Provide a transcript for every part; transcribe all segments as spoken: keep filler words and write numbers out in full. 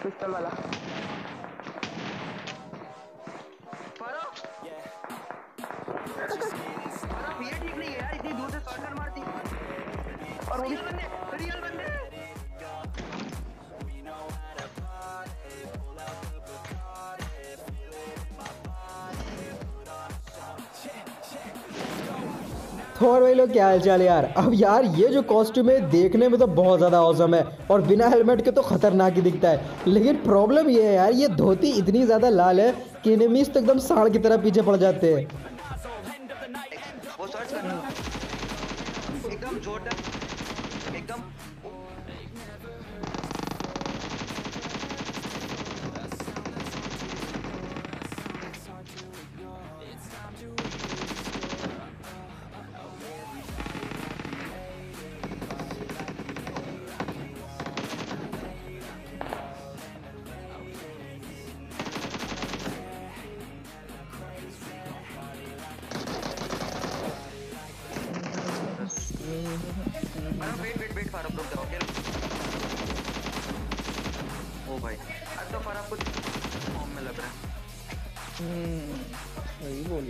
Pistol वाला। ये ठीक नहीं है यार, इतनी दूर से शॉटगन मारती और रियल बंदे रियल बंदे। तो और भाई लोग क्या हाल चाल है यार। अब यार ये जो कॉस्ट्यूम है देखने में तो बहुत ज़्यादा औसम है और बिना हेलमेट के तो खतरनाक ही दिखता है, लेकिन प्रॉब्लम ये है यार ये धोती इतनी ज़्यादा लाल है कि एनिमीज तो एकदम सांड की तरह पीछे पड़ जाते हैं। वो सर्च करना एकदम जोरदार एकदम। वेट वेट वेट फारूक रुक जाओ। ओ भाई अब तो फारूक कुछ फॉर्म में लग रहा है। हम्म वही बोला।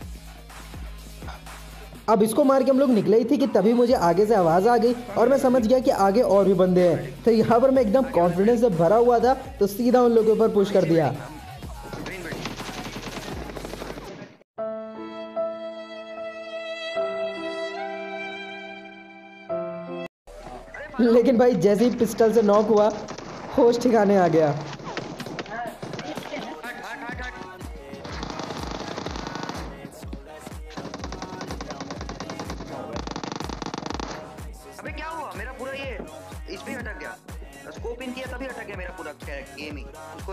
अब इसको मार के हम लोग निकले ही थे कि तभी मुझे आगे से आवाज़ आ गई और मैं समझ गया कि आगे और भी बंदे हैं। तो यहाँ पर मैं एकदम कॉन्फिडेंस से भरा हुआ था तो सीधा उन लोगों के ऊपर पुश कर दिया। लेकिन भाई जैसे ही पिस्टल से नॉक हुआ होश ठिकाने आ गया। अबे क्या हुआ मेरा पूरा ये इस पे अटक गया, स्कोप इन किया तभी अटक गया मेरा पूरा गेम ही उसको।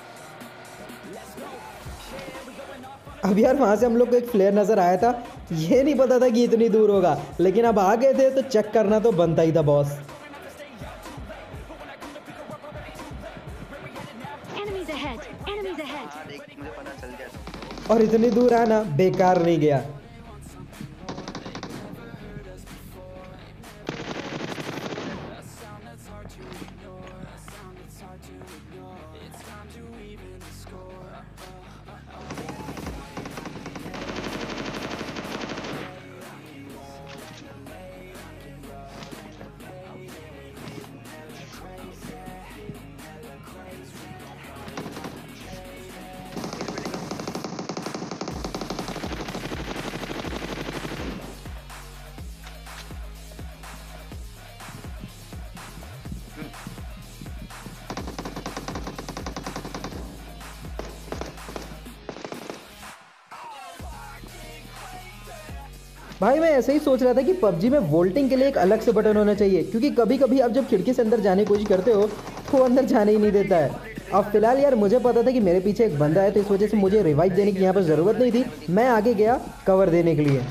अब यार वहाँ से हम लोग को एक फ्लेयर नज़र आया था, ये नहीं पता था कि इतनी दूर होगा, लेकिन अब आ गए थे तो चेक करना तो बनता ही था बॉस। हाँ देख मुझे पता चल गया और इतनी दूर आना बेकार नहीं गया। भाई मैं ऐसे ही सोच रहा था कि पबजी में वोल्टिंग के लिए एक अलग से बटन होना चाहिए, क्योंकि कभी कभी आप जब खिड़की से अंदर जाने की कोशिश करते हो तो वो अंदर जाने ही नहीं देता है। अब फिलहाल यार मुझे पता था कि मेरे पीछे एक बंदा है तो इस वजह से मुझे रिवाइव देने की यहाँ पर ज़रूरत नहीं थी, मैं आगे गया कवर देने के लिए।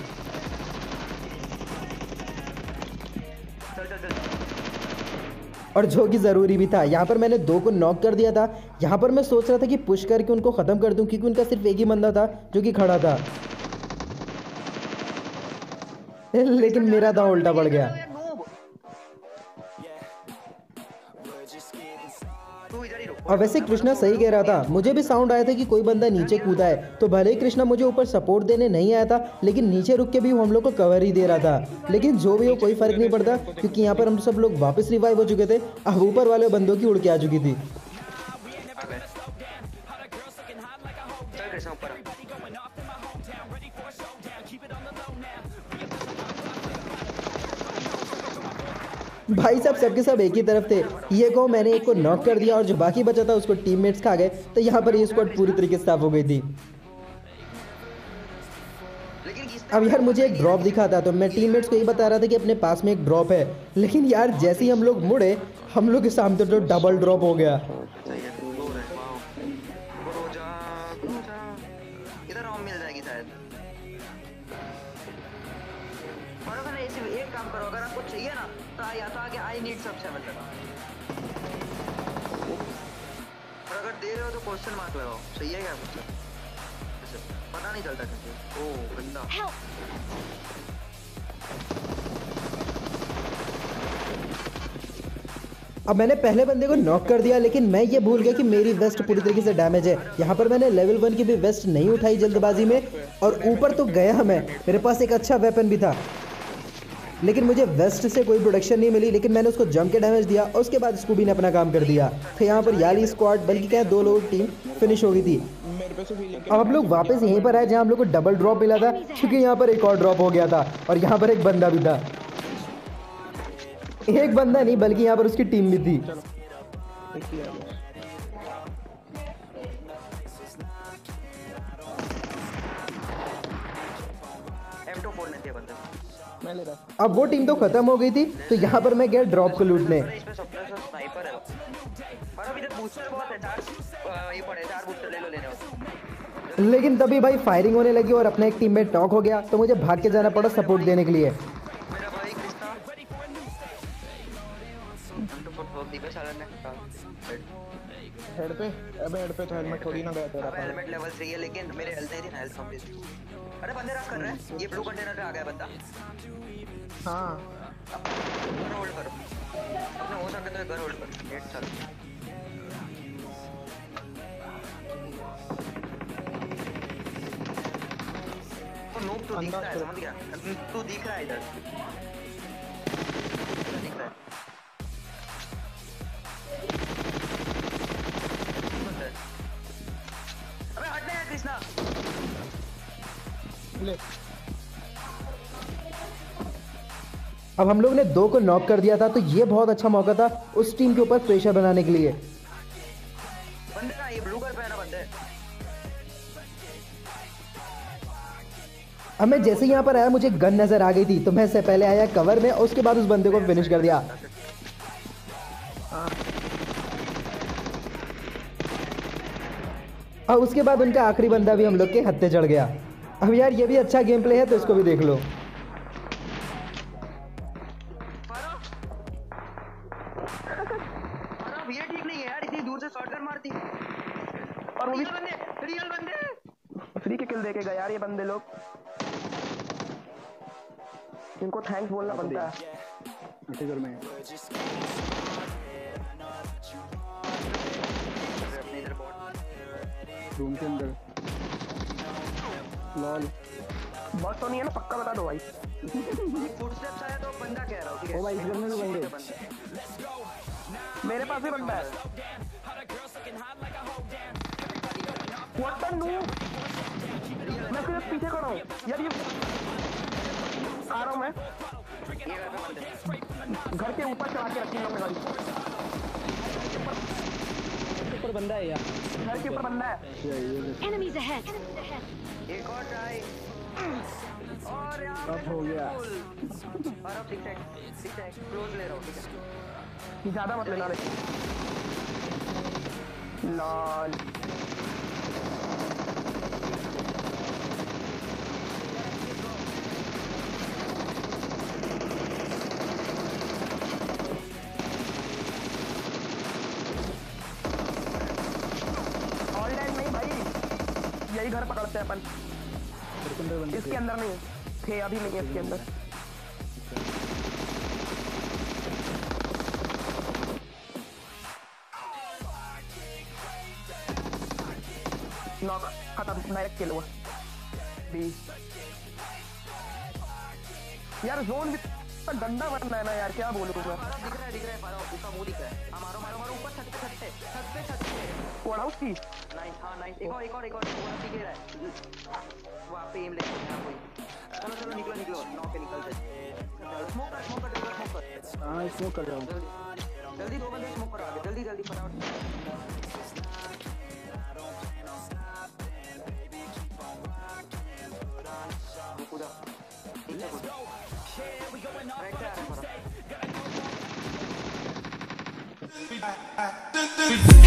और जो कि ज़रूरी भी था, यहाँ पर मैंने दो को नॉक कर दिया था। यहाँ पर मैं सोच रहा था कि पुश करके उनको ख़त्म कर दूँ, क्योंकि उनका सिर्फ एक ही बंदा था जो कि खड़ा था, लेकिन मेरा दांव उल्टा पड़ गया। और वैसे कृष्णा सही कह रहा था, मुझे भी साउंड आया था कि कोई बंदा नीचे कूदा है, तो भले ही कृष्णा मुझे ऊपर सपोर्ट देने नहीं आया था, लेकिन नीचे रुक के भी वो हम लोग को कवर ही दे रहा था। लेकिन जो भी हो कोई फर्क नहीं पड़ता, क्योंकि यहाँ पर हम सब लोग वापस रिवाइव हो चुके थे। अब ऊपर वाले बंदों की उड़ के आ चुकी थी। भाई साहब सबके सब एक ही तरफ थे। ये को मैंने एक को नॉक कर दिया और जो बाकी बचा था उसको टीममेट्स खा गए, तो यहाँ पर ये स्क्वाड पूरी तरीके से साफ हो गई थी। अब यार मुझे एक ड्रॉप दिखा था, तो मैं टीममेट्स को यही बता रहा था कि अपने पास में एक ड्रॉप है, लेकिन यार जैसे ही हम लोग मुड़े हम लोग के सामने तो डबल ड्रॉप हो गया। और अगर दे रहे हो तो क्वेश्चन मार्क लगाओ, सही है क्या? कुछ पता नहीं चलता कैसे। ओ बंदा अब मैंने पहले बंदे को नॉक कर दिया, लेकिन मैं ये भूल गया कि मेरी वेस्ट पूरी तरीके से डैमेज है। यहाँ पर मैंने लेवल वन की भी वेस्ट नहीं उठाई जल्दबाजी में, और ऊपर तो गया मैं, मेरे पास एक अच्छा वेपन भी था, लेकिन मुझे वेस्ट से कोई प्रोटेक्शन नहीं मिली। लेकिन मैंने उसको जम के डैमेज दिया और उसके बाद स्कूबी ने अपना काम कर दिया। तो यहाँ पर याली स्क्वाड, बल्कि क्या दो लोगों की टीम फिनिश हो गई थी। अब हम लोग वापस यहीं पर आए जहाँ हम लोग को डबल ड्रॉप मिला था, क्योंकि यहाँ पर एक और ड्रॉप हो गया था और यहाँ पर एक बंदा भी था। एक बंदा नहीं बल्कि यहाँ पर उसकी टीम भी थी। अब वो टीम तो खत्म हो गई थी, तो यहाँ पर मैं गया ड्रॉप को लूटने। लेकिन तभी भाई फायरिंग होने लगी और अपना एक टीममेट नॉक हो गया, तो मुझे भाग के जाना पड़ा सपोर्ट देने के लिए। हेड पे, अबे हेड पे तो हेलमेट थोड़ी ना गया तेरा। अबे हेलमेट लेवल थ्री है, लेकिन मेरे हेल्थ नहीं थी ना, हेल्थ कम थी। अरे बंदे रश कर रहे हैं, ये ब्लू कंटेनर पे आ गया बंदा। हां घर होल्ड करो, अपने हो सके तो घर होल्ड कर। गेट चल, तो नोक तो दिख रहा है, समझ गया तू, दिख रहा है इधर, दिख रहा है। अबे हटने यार कृष्णा, ले। अब हम लोग ने दो को नॉक कर दिया था, तो ये बहुत अच्छा मौका था उस टीम के ऊपर प्रेशर बनाने के लिए। बंदे का ये ब्लू कलर पहना बंदे। अब मैं जैसे यहाँ पर आया मुझे गन नजर आ गई थी, तो मैं इससे पहले आया कवर में और उसके बाद उस बंदे को फिनिश कर दिया। और उसके बाद उनका आखिरी बंदा भी हम लोग के हत्थे चढ़ गया। अब यार ये भी अच्छा गेम प्ले है, तो इसको भी देख लो। ये ठीक नहीं है यार, इतनी दूर से शॉटगन मारती। और वो भी बंदे, रियल बंदे फ्री के किल दे के गए यार ये बंदे लोग, इनको थैंक्स बोलना बनता है। इधर में रूम के अंदर लॉल बस तो नहीं है ना, पक्का बता दो भाई। फुटस्टेप्स आया तो बंदा कह रहा हूं, ठीक है। ओ भाई इस घर में भी बंदे, मेरे पास भी बंदा है। व्हाट द नो, मैं सिर्फ पीछे खड़ा हूं यार, ये आ रहा हूं मैं। घर के ऊपर चढ़ा के रखी है गाड़ी, ऊपर बंदा है यार, घर के ऊपर बंदा है। Enemies ahead. एक और ट्राई, और यार अब हो गया। और अब टिक टैक टिक टैक क्लोज ले रहा हूं, ठीक है। ज्यादा मत लेना रे लॉल। ऑनलाइन नहीं भाई, यही घर पकड़ते हैं अपन, इसके अंदर नहीं थे, अभी नहीं है इसके अंदर। नॉक खत्म, डायरेक्ट किल हुआ। बी यार जोन भी पर गंदा बनना है ना यार, क्या बोलूं मैं। दिख रहा है दिख रहा है मारो, उसका मुंह दिख रहा है। हां मारो मारो मारो, ऊपर छत पे छत पे छत पे छत पे कोड हाउस की नाइस। हां नाइस, एक और एक और एक और पूरा दिख रहा है वहां पे, एम लेके यहां कोई। चलो चलो निकलो निकलो, नॉक पे निकलते हैं। स्मोक कर स्मोक कर स्मोक कर। हां स्मोक कर रहा हूं, जल्दी जल्दी दो बंदे स्मोक करो आगे, जल्दी जल्दी फटाफट। कूदा नीचे कूदा, राइट से आ रहा है।